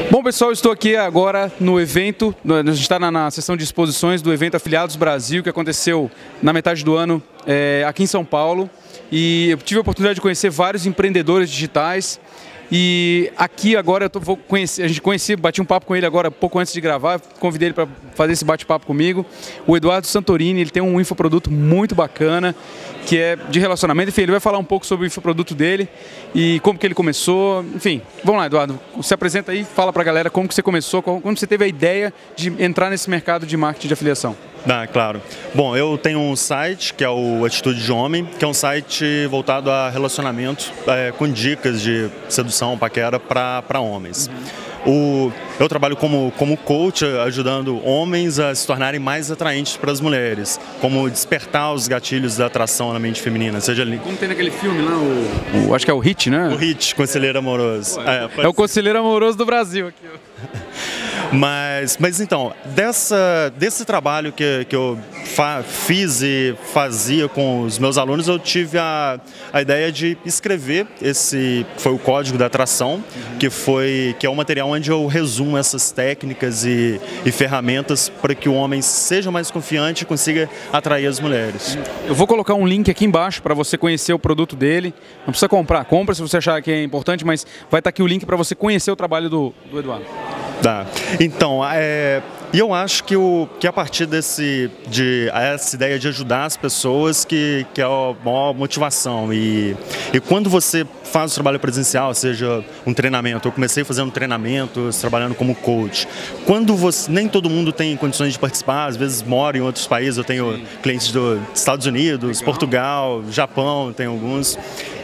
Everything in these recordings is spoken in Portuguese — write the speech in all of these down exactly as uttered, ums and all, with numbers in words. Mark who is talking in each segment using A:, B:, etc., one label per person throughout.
A: Bom, pessoal, estou aqui agora no evento, a gente está na, na sessão de exposições do evento Afiliados Brasil, que aconteceu na metade do ano é, aqui em São Paulo. E eu tive a oportunidade de conhecer vários empreendedores digitais. E aqui agora eu tô, vou conhecer, a gente conhecia, bati um papo com ele agora pouco antes de gravar, convidei ele para fazer esse bate-papo comigo. O Eduardo Santorini, ele tem um infoproduto muito bacana, que é de relacionamento. Enfim, ele vai falar um pouco sobre o infoproduto dele e como que ele começou. Enfim, vamos lá, Eduardo, se apresenta aí, fala para a galera como que você começou, como você teve a ideia de entrar nesse mercado de marketing de afiliação.
B: Ah, claro. Bom, eu tenho um site que é o Atitude de Homem, que é um site voltado a relacionamento, é, com dicas de sedução, paquera para homens. Uhum. O, eu trabalho como, como coach, ajudando homens a se tornarem mais atraentes para as mulheres, como despertar os gatilhos da atração na mente feminina. Seja ali...
A: Como tem naquele filme lá, o, o, acho que é o Hit, né?
B: O Hit, Conselheiro Amoroso.
A: Pô, é, é, é o Conselheiro Amoroso do Brasil aqui, ó.
B: Mas, mas então, dessa, desse trabalho que, que eu fa, fiz e fazia com os meus alunos, eu tive a, a ideia de escrever esse, foi o Código da Atração, uhum. que, foi, que é um material onde eu resumo essas técnicas e, e ferramentas para que o homem seja mais confiante e consiga atrair as mulheres.
A: Eu vou colocar um link aqui embaixo para você conhecer o produto dele. Não precisa comprar, compra se você achar que é importante, mas vai estar aqui o link para você conhecer o trabalho do, do Eduardo.
B: Tá. Então, é, eu acho que, o, que a partir desse, de, essa ideia de ajudar as pessoas que, que é a maior motivação. E, e quando você faz o trabalho presencial, seja um treinamento, eu comecei fazendo treinamentos, trabalhando como coach. Quando você, nem todo mundo tem condições de participar, às vezes mora em outros países, eu tenho Sim. clientes dos Estados Unidos, Legal. Portugal, Japão, tem alguns.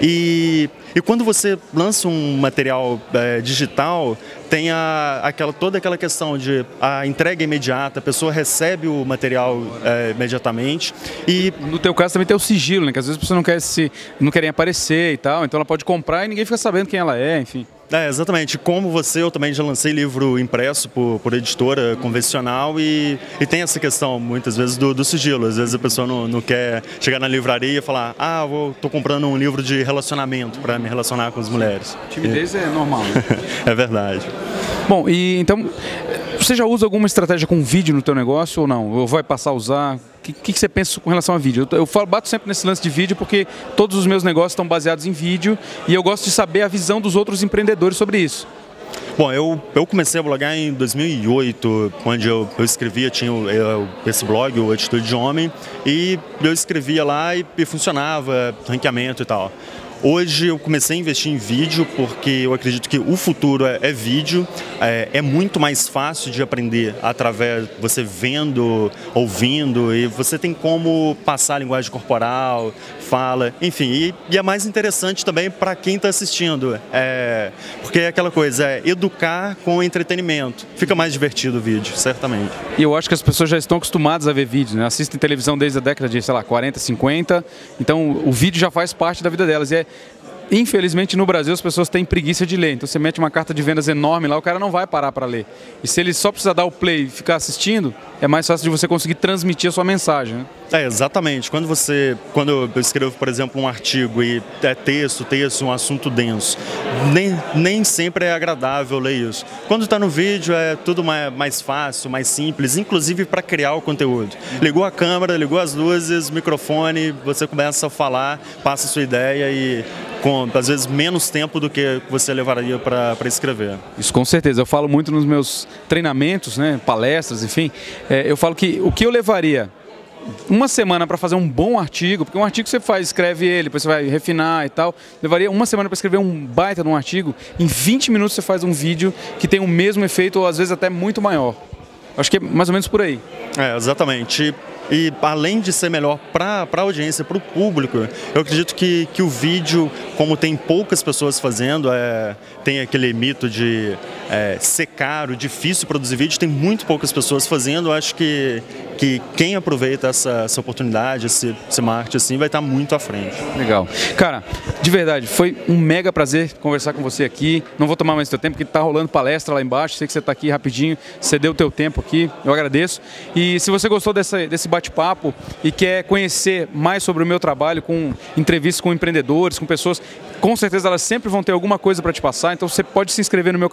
B: E, e quando você lança um material é, digital, tem a, aquela, toda aquela questão de a entrega imediata, a pessoa recebe o material é, imediatamente. E
A: no teu caso também tem o sigilo, né? Que às vezes a pessoa não quer se, não querem aparecer e tal, então ela pode comprar e ninguém fica sabendo quem ela é, enfim.
B: É, exatamente. Como você, eu também já lancei livro impresso por, por editora convencional e, e tem essa questão, muitas vezes, do, do sigilo. Às vezes a pessoa não, não quer chegar na livraria e falar ah, eu tô comprando um livro de relacionamento para me relacionar com as mulheres.
A: Timidez é normal, né?
B: É verdade.
A: Bom, e então, você já usa alguma estratégia com vídeo no teu negócio ou não? Ou vai passar a usar? O que, que você pensa com relação a vídeo? Eu, eu falo, bato sempre nesse lance de vídeo porque todos os meus negócios estão baseados em vídeo e eu gosto de saber a visão dos outros empreendedores sobre isso.
B: Bom, eu, eu comecei a blogar em dois mil e oito, onde eu, eu escrevia, tinha eu, esse blog, o Atitude de Homem, e eu escrevia lá e, e funcionava, ranqueamento e tal. Hoje eu comecei a investir em vídeo porque eu acredito que o futuro é, é vídeo, é, é muito mais fácil de aprender através de você vendo, ouvindo, e você tem como passar a linguagem corporal, fala, enfim, e, e é mais interessante também para quem está assistindo, é, porque é aquela coisa, é educar com entretenimento, fica mais divertido o vídeo, certamente.
A: E eu acho que as pessoas já estão acostumadas a ver vídeos, né? Assistem televisão desde a década de, sei lá, quarenta, cinquenta, então o vídeo já faz parte da vida delas, e é infelizmente no Brasil as pessoas têm preguiça de ler, então você mete uma carta de vendas enorme lá, o cara não vai parar para ler. E se ele só precisar dar o play e ficar assistindo, é mais fácil de você conseguir transmitir a sua mensagem, né?
B: É, exatamente. Quando você, quando eu escrevo, por exemplo, um artigo e é texto, texto, um assunto denso, nem, nem sempre é agradável ler isso. Quando está no vídeo é tudo mais, mais fácil, mais simples, inclusive para criar o conteúdo. Ligou a câmera, ligou as luzes, microfone, você começa a falar, passa a sua ideia e com, às vezes, menos tempo do que você levaria para escrever.
A: Isso com certeza. Eu falo muito nos meus treinamentos, né, palestras, enfim, é, eu falo que o que eu levaria uma semana para fazer um bom artigo, porque um artigo você faz, escreve ele, depois você vai refinar e tal, levaria uma semana para escrever um baita de um artigo, em vinte minutos você faz um vídeo que tem o mesmo efeito ou às vezes até muito maior. Acho que é mais ou menos por aí.
B: É, exatamente. E além de ser melhor para a audiência, para o público, eu acredito que, que o vídeo, como tem poucas pessoas fazendo, é, tem aquele mito de é, ser caro, difícil produzir vídeo, tem muito poucas pessoas fazendo. Eu acho que, que quem aproveita essa, essa oportunidade, esse, esse marketing assim, vai estar muito à frente.
A: Legal. Cara, de verdade, foi um mega prazer conversar com você aqui. Não vou tomar mais teu tempo, porque está rolando palestra lá embaixo. Sei que você está aqui rapidinho, cedeu o teu tempo aqui, eu agradeço. E se você gostou dessa, desse bate-papo e quer conhecer mais sobre o meu trabalho, com entrevistas com empreendedores, com pessoas, com certeza elas sempre vão ter alguma coisa para te passar. Então você pode se inscrever no meu canal,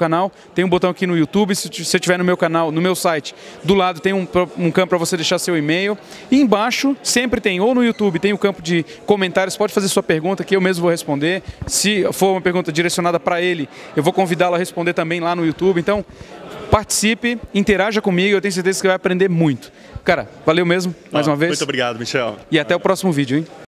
A: tem um botão aqui no YouTube, se você estiver no meu canal, no meu site, do lado tem um, um campo para você deixar seu e-mail. E embaixo sempre tem, ou no YouTube, tem o campo de comentários, pode fazer sua pergunta que eu mesmo vou responder. Se for uma pergunta direcionada para ele, eu vou convidá-lo a responder também lá no YouTube. Então, participe, interaja comigo, eu tenho certeza que você vai aprender muito. Cara, valeu mesmo, mais
B: ah,
A: uma vez.
B: Muito obrigado, Michel.
A: E até o próximo vídeo, hein?